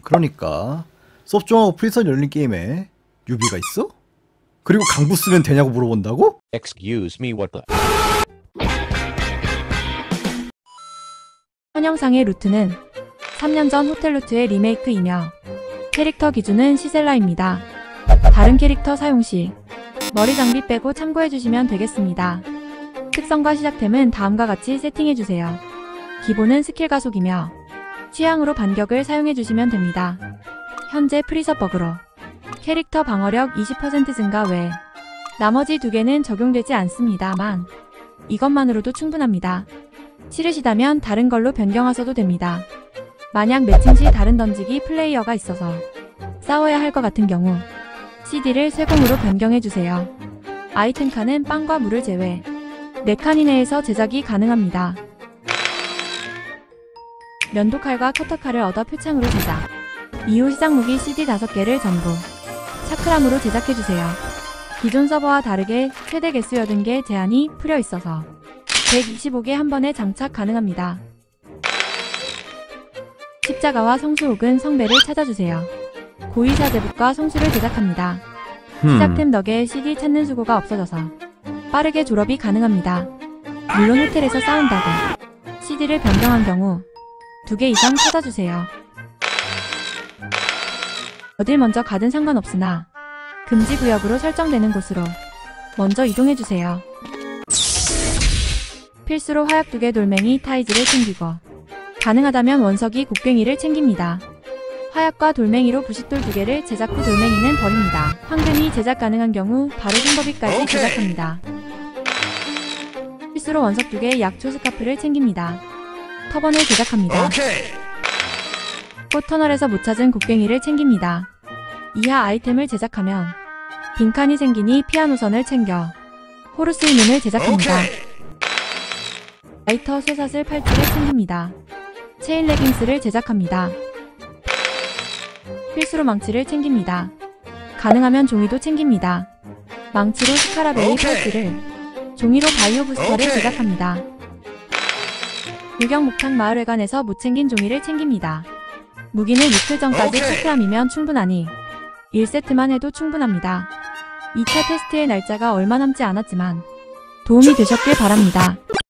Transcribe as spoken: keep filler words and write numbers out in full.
그러니까 섭종하고 프리선 열린 게임에 유비가 있어? 그리고 강부 쓰면 되냐고 물어본다고? Excuse me, what the? 현 영상의 루트는 삼 년 전 호텔 루트의 리메이크이며 캐릭터 기준은 시셀라입니다. 다른 캐릭터 사용 시 머리 장비 빼고 참고해주시면 되겠습니다. 특성과 시작템은 다음과 같이 세팅해주세요. 기본은 스킬 가속이며 취향으로 반격을 사용해주시면 됩니다. 현재 프리서 버그로 캐릭터 방어력 이십 퍼센트 증가 외 나머지 두 개는 적용되지 않습니다만 이것만으로도 충분합니다. 싫으시다면 다른 걸로 변경하셔도 됩니다. 만약 매칭 시 다른 던지기 플레이어가 있어서 싸워야 할 것 같은 경우 씨디를 쇠공으로 변경해주세요. 아이템 칸은 빵과 물을 제외 네 칸 이내에서 제작이 가능합니다. 면도칼과 커터칼을 얻어 표창으로 제작. 이후 시작 무기 씨디 다섯 개를 전부 차크람으로 제작해주세요. 기존 서버와 다르게 최대 개수 여든 개 제한이 풀려 있어서 백이십오 개 한 번에 장착 가능합니다. 십자가와 성수 혹은 성배를 찾아주세요. 고의사 제북과 성수를 제작합니다. 시작템 덕에 씨디 찾는 수고가 없어져서 빠르게 졸업이 가능합니다. 물론 호텔에서 싸운다고 씨디를 변경한 경우 두 개 이상 찾아주세요. 어딜 먼저 가든 상관없으나 금지구역으로 설정되는 곳으로 먼저 이동해주세요. 필수로 화약 두 개 돌멩이 타이즈를 챙기고 가능하다면 원석이 곡괭이를 챙깁니다. 화약과 돌멩이로 부싯돌 두 개를 제작 후 돌멩이는 버립니다. 황금이 제작 가능한 경우 바로 흰버비까지 제작합니다. 필수로 원석 두 개 약초 스카프를 챙깁니다. 터번을 제작합니다. 꽃터널에서 못 찾은 곡괭이를 챙깁니다. 이하 아이템을 제작하면 빈칸이 생기니 피아노선을 챙겨 호루스 이문을 제작합니다. 라이터 쇠사슬 팔찌를 챙깁니다. 체인 레깅스를 제작합니다. 필수로 망치를 챙깁니다. 가능하면 종이도 챙깁니다. 망치로 스카라베이 팔찌를, 종이로 바이오 부스터를 제작합니다. 유경 목탕 마을회관에서 못 챙긴 종이를 챙깁니다. 무기는 이틀 전까지 차크람이면 충분하니 일 세트만 해도 충분합니다. 이 차 테스트의 날짜가 얼마 남지 않았지만 도움이 되셨길 바랍니다.